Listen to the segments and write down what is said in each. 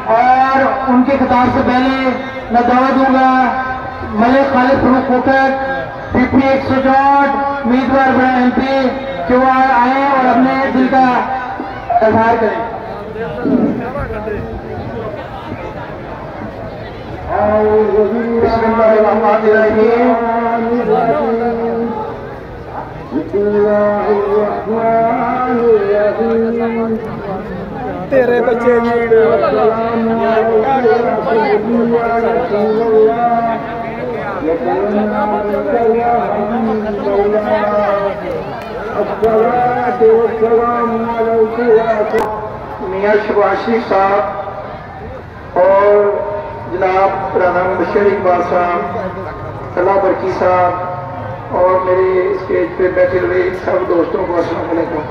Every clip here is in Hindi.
और उनके खिताब से पहले मैं दावा दूंगा मलिक खालिद फरूक कोकट PP 164 उम्मीदवार बना MP कि वो आए और अपने दिल का इजहार करें। तेरे बच्चे मियां शहबाज शरीफ साहब और जनाब राना बशीर इकबाल साहब, अल्लाह बरकी साहब और मेरे स्टेज पे बैठे हुए सब दोस्तों को अस्सलाम वालेकुम।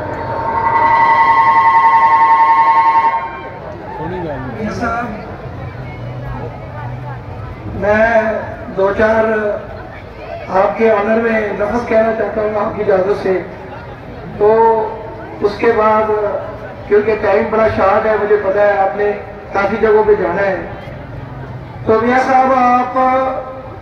मैं दो चार आपके ऑनर में लफ्ज़ कहना चाहता हूँ आपकी इजाज़त से। तो उसके बाद क्योंकि टाइम बड़ा शार्ट है, मुझे पता है आपने काफ़ी जगहों पे जाना है, तो मियां साहब आप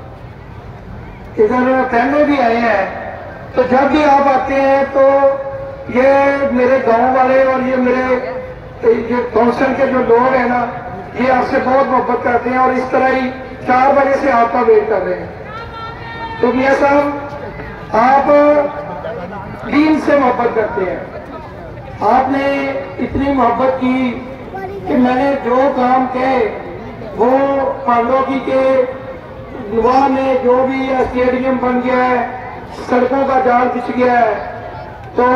इधर पहले भी आए हैं, तो जब भी आप आते हैं तो ये मेरे गांव वाले और ये मेरे ये काउंसिल के जो लोग हैं ना, ये आपसे बहुत मोहब्बत करते हैं और इस तरह ही 4 बजे से आपका वेट कर रहे हैं। तो मियां साहब आप दीन से मोहब्बत करते हैं, आपने इतनी मोहब्बत की कि मैंने जो काम कहे वो पांडोगी के नुआ में जो भी स्टेडियम बन गया है, सड़कों का जाल बिछ गया है, तो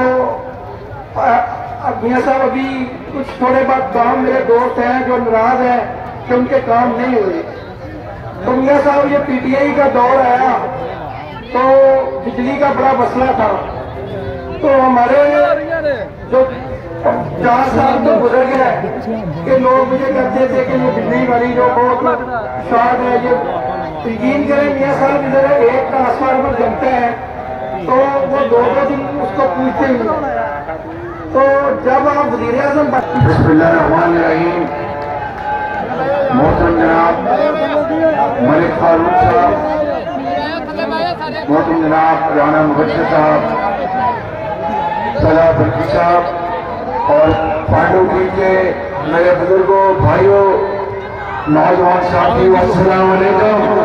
मियां साहब अभी कुछ थोड़े बाद काम मेरे दोस्त हैं जो नाराज हैं कि उनके काम नहीं हुए। तो मियां साहब ये PTI का दौर आया तो बिजली का बड़ा मसला था, तो हमारे जो 4 साल तो गुजर गया कि लोग मुझे कहते थे कि ये बिजली वाली जो बहुत शॉर्ट है, ये यकीन करें मियां साहब इधर एक ट्रांसफार्मर जमता है तो वो 2-2 दिन उसको पूछते ही। तो जब आप वज़ीर आज़म बिस्मिल्लाहिर्रहमानिर्रहीम, मोहतरम जनाब मलिक फारूक साहब, मोहतरम जनाब राना मुबश्शिर साहब, सलाह बरकी साहब और पांडुगी के मेरे बुजुर्गों, भाइयों, नौजवान साथियों, अस्सलाम वालेकुम।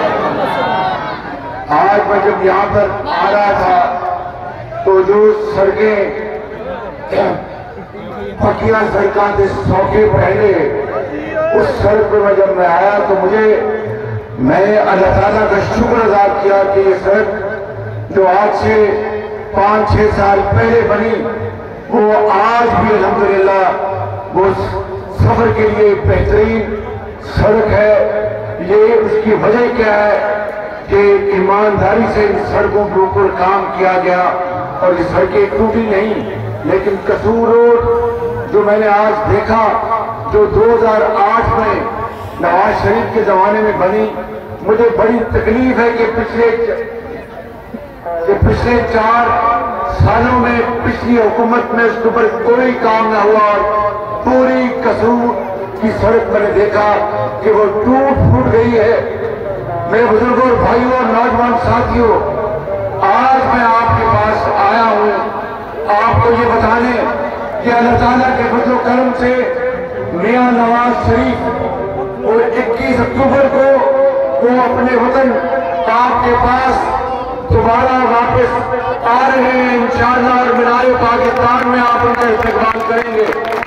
आज मैं जब यहाँ पर आ रहा था तो जो सड़कें पक्कियां सड़कों के 100 के पहले उस सड़क पर मैं जब मैं आया तो मैंने अल्लाह ताला का शुक्र अदा किया कि ये सड़क जो आज से 5-6 साल पहले बनी वो आज भी अल्हम्दुलिल्लाह वो सफर के लिए बेहतरीन सड़क है। ये उसकी वजह क्या है कि ईमानदारी से इन सड़कों के ऊपर काम किया गया और ये सड़कें टूटी नहीं, लेकिन कसूर रोड जो मैंने आज देखा जो 2008 में नवाज शरीफ के जमाने में बनी, मुझे बड़ी तकलीफ है कि पिछले 4 सालों में पिछली हुकूमत में उसके ऊपर कोई काम न हुआ और पूरी कसूर की सड़क मैंने देखा कि वो टूट फूट गई है। मेरे बुजुर्गों और भाइयों और नौजवान साथियों, आज मैं आपके पास आया हूँ आपको ये बताने कि अल्लाह ताला के फजल करम से मियां नवाज शरीफ और 21 अक्टूबर को वो अपने वतन आपके पास दोबारा वापस आ रहे हैं इंशाअल्लाह और मीनार पाकिस्तान में आप उनका इस्तेमाल करेंगे।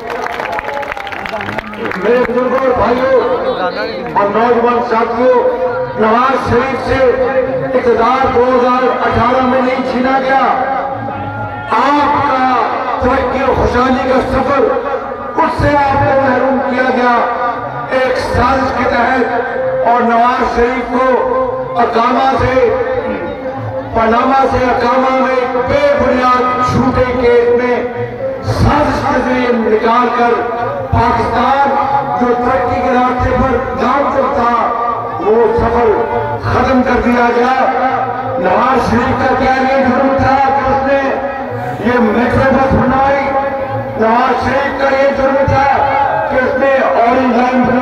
मेरे बुजुर्गों और भाइयों और नौजवान साथियों, नवाज शरीफ से इक़्तिदार 2018 में नहीं छीना गया। आपका तरक्की और खुशहाली का सफर उससे आपको महरूम किया गया एक साजिश के तहत और नवाज शरीफ को अकामा से पनामा से अकामा में बेबुनियाद झूठे केस में साजिश के जरिए निकाल कर पाकिस्तान जो तरक्की के रास्ते पर गामचुर था वो सफर खत्म कर दिया गया। नवाज शरीफ का क्या ये जुर्म था कि उसने ये मेट्रो बस बनाई? नवाज शरीफ का ये जुर्म था कि उसने ऑरेंज लाइन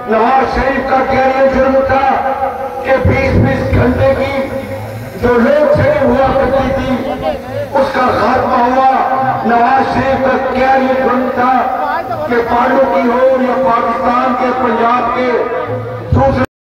नवाज शरीफ का क्या ये जुर्म था कि 20-20 घंटे की जो लोग शेडिंग हुआ करती थी उसका खात्मा हुआ। नवाज शरीफ का क्या ये जुर्म था कि पार्टी हो या पाकिस्तान के पंजाब के दूसरे